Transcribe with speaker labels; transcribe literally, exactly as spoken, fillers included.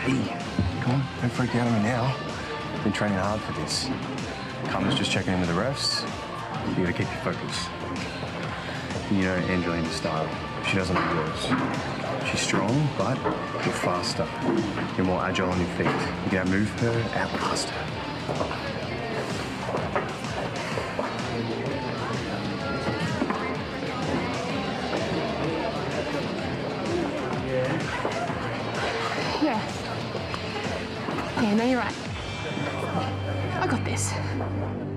Speaker 1: Hey, come on, don't freak out on me now. Been training hard for this. Carmen's just checking in with the refs. You gotta keep your focus. You know Angelina's style. She doesn't have yours. She's strong, but you're faster. You're more agile on your feet. You gotta move her, outlast her.
Speaker 2: Yeah. Yeah, no, you're right. I got this.